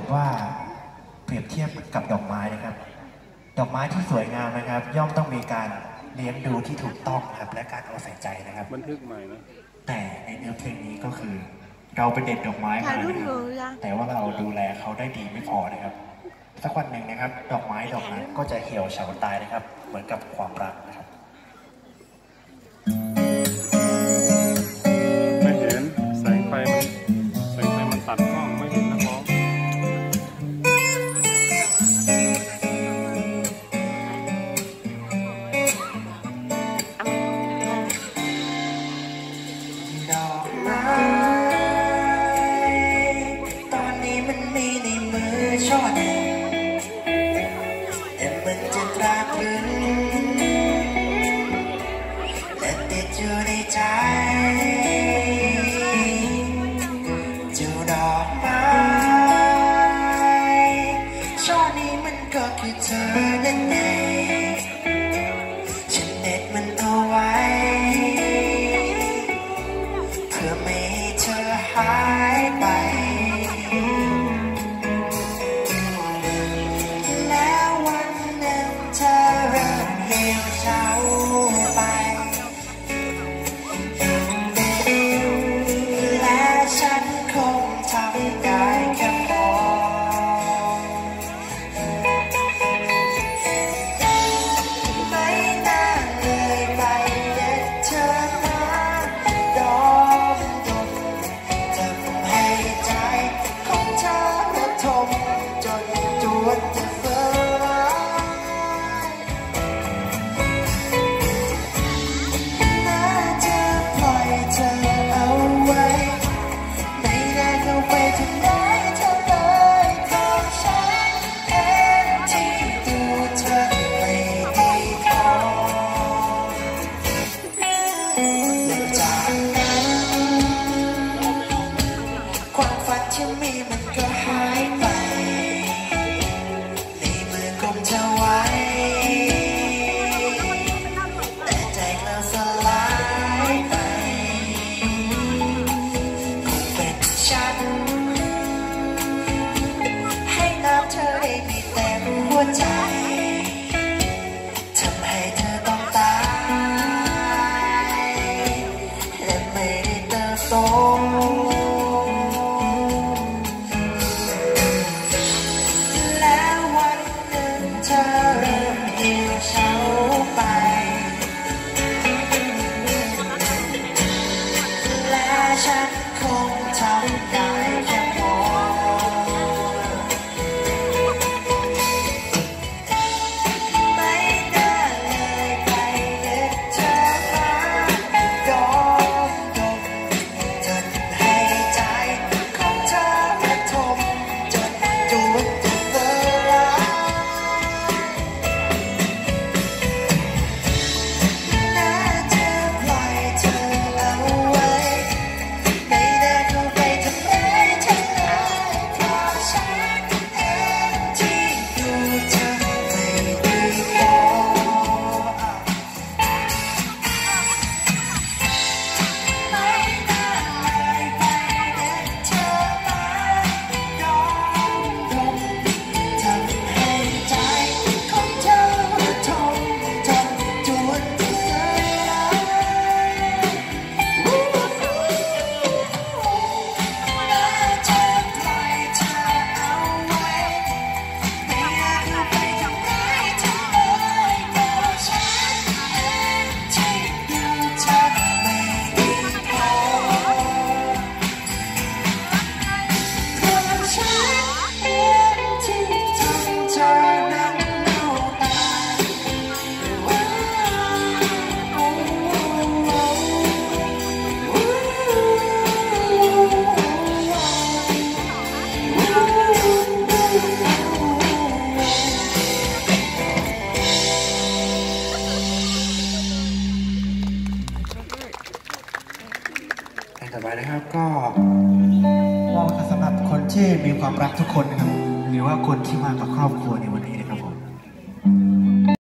ว่าเปรียบเทียบกับดอกไม้นะครับดอกไม้ที่สวยงามนะครับย่อมต้องมีการเลี้ยงดูที่ถูกต้องครับและการเอาใส่ใจนะครับบันทึกใหม่นะแต่ในเนื้อเพลงนี้ก็คือเราเป็นเด็กดอกไม้มาแต่ว่าเราดูแลเขาได้ดีไม่พอนะครับสักวันหนึ่งนะครับดอกไม้ดอกนั้นก็จะเหี่ยวเฉาตายนะครับเหมือนกับความรักนะครับไม่เห็นแสงไฟมันตัดกล้องไม่เห็นนักร้องดอกไม้ตอนนี้มันมีในมือช่อหนึ่งแต่มันจะตราตรึงและติดอยู่ในใจจูดอกไม้ช่อนี้มันก็คือเธอนั่นเองฉันเด็ดมันเอาไว้เพื่อไม่ให้เธอหายไปแล้ววันหนึ่งเธอเริ่มเหี่ยวเฉาไปและฉันคงทำได้แค่มองไม่น่าเลยไปเด็ดเธอมาดมดมทำให้ใจของเธอระทมจนจวนจะเฟ้อร้ายน่าจะปล่อยเธอเอาไว้ไม่ได้เข้าไปทำร้ายเธอเลยเพราะฉันเองที่ดูเธอไม่ดีพอหลังจากนั้นความฝันที่มีมันก็หายไปในมือของเธอไว้แต่ใจเราสลายไปคงเป็นฉันให้น้ำเธอได้มีเต็มหัวใจทำให้เธอต้องตายและไม่ได้เติบโตแล้ววันหนึ่งเธอเริ่มเหี่ยวเฉาไปและฉันคงทำได้แค่มองไม่น่าเลยไปเด็ดเธอมาดมดมจนให้ใจของเธอระทมจนจวนจะเฟ้อร้ายน่าจะปล่อยเธอเอาไว้ไม่ได้เข้าไปทำร้ายเธอเลยเพราะฉันเองที่ดูเธอไม่ดีพอไม่น่าเลยไปเด็ดเธอมาดมดมทำให้ใจของเธอระทมจนจวนจะเฟ้อร้ายน่าจะปล่อยเธอเอาไว้ไม่อยากเข้าไปทำร้ายเธอเลยเพราะฉันเองที่ดูเธอไม่ดีพอเพราะฉันเองที่ทำเธอนั้นเน่าตายต่อไปนะครับก็มองสำหรับคนที่มีความรักทุกคนนะครับหรือว่าคนที่มากับครอบครัวในวันนี้